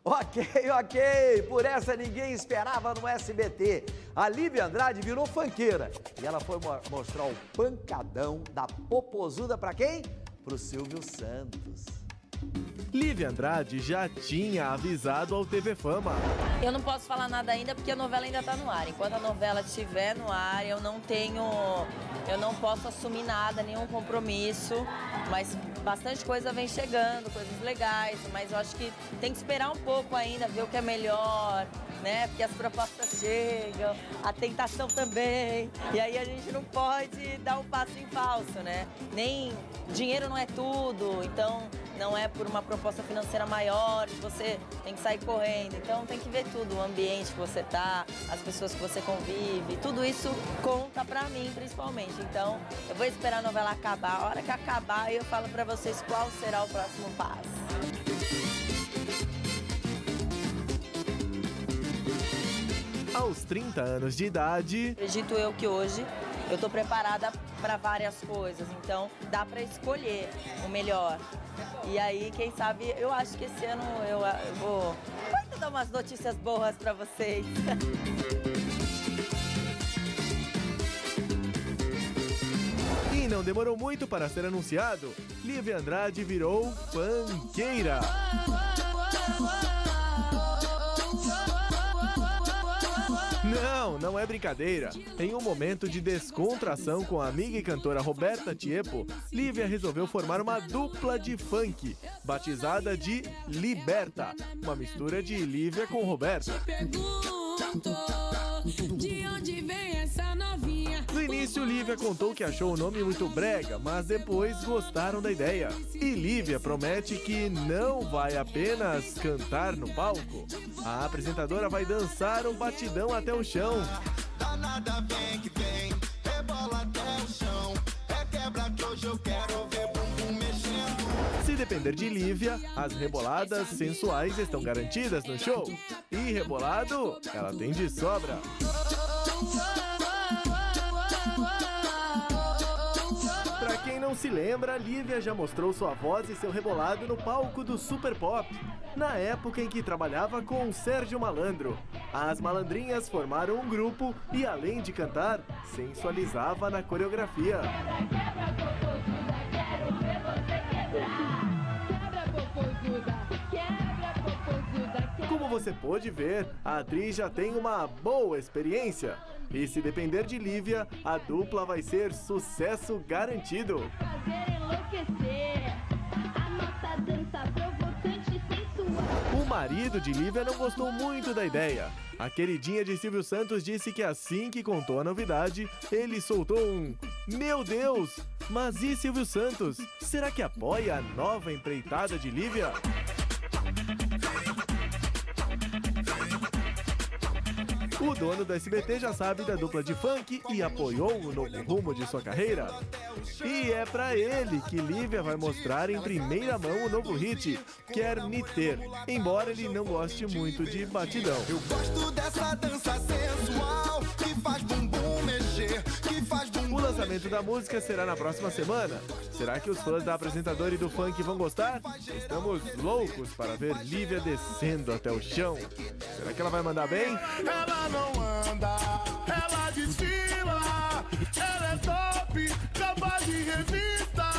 Ok, ok, por essa ninguém esperava no SBT. A Lívia Andrade virou funkeira e ela foi mostrar o pancadão da popozuda pra quem? Pro Silvio Santos. Lívia Andrade já tinha avisado ao TV Fama. Eu não posso falar nada ainda porque a novela ainda tá no ar. Enquanto a novela estiver no ar, eu não posso assumir nada, nenhum compromisso, mas bastante coisa vem chegando, coisas legais, mas eu acho que tem que esperar um pouco ainda, ver o que é melhor, né? Porque as propostas chegam, a tentação também, e aí a gente não pode dar um passo em falso, né? Nem dinheiro não é tudo, então não é por uma proposta financeira maior que você tem que sair correndo. Então tem que ver tudo, o ambiente que você tá, as pessoas que você convive, tudo isso conta pra mim principalmente. Então eu vou esperar a novela acabar, a hora que acabar eu falo pra vocês qual será o próximo passo. Aos 30 anos de idade... Acredito eu que hoje eu tô preparada para várias coisas, então dá para escolher o melhor. E aí, quem sabe, eu acho que esse ano eu vou dar umas notícias boas para vocês. E não demorou muito para ser anunciado, Lívia Andrade virou funkeira. Não é brincadeira. Em um momento de descontração com a amiga e cantora Roberta Tieppo, Lívia resolveu formar uma dupla de funk, batizada de Liberta, uma mistura de Lívia com Roberta. No início, Lívia contou que achou o nome muito brega, mas depois gostaram da ideia. E Lívia promete que não vai apenas cantar no palco. A apresentadora vai dançar um batidão até o chão. Danada vem que vem, rebola até o chão. É quebra que hoje eu quero ver bumbum mexendo. Se depender de Lívia, as reboladas sensuais estão garantidas no show. E rebolado, ela tem de sobra. Pra quem não se lembra, Lívia já mostrou sua voz e seu rebolado no palco do Super Pop, na época em que trabalhava com Sérgio Malandro. As malandrinhas formaram um grupo e, além de cantar, sensualizava na coreografia. Como você pôde ver, a atriz já tem uma boa experiência. E se depender de Lívia, a dupla vai ser sucesso garantido. O marido de Lívia não gostou muito da ideia. A queridinha de Silvio Santos disse que assim que contou a novidade, ele soltou um "Meu Deus, mas e Silvio Santos? Será que apoia a nova empreitada de Lívia?" O dono do SBT já sabe da dupla de funk e apoiou o novo rumo de sua carreira. E é pra ele que Lívia vai mostrar em primeira mão o novo hit, Quer Me Ter, embora ele não goste muito de batidão. Eu gosto dessa dança sensual que faz bumbum mexer, que faz bumbum. O lançamento da música será na próxima semana. Será que os fãs da apresentadora e do funk vão gostar? Estamos loucos para ver Lívia descendo até o chão. Será que ela vai mandar bem? Ela não anda, ela desfila, ela é top, capa de revista.